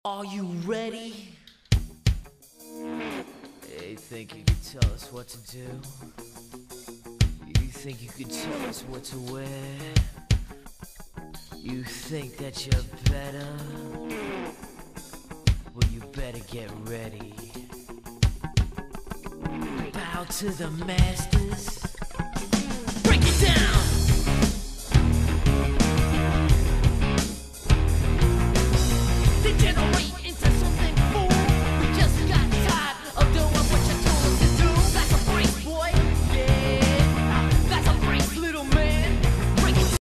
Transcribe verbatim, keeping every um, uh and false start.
Are you ready? Hey, think you could tell us what to do? You think you could tell us what to wear? You think that you're better? Well, you better get ready. Bow to the masters. Break it down!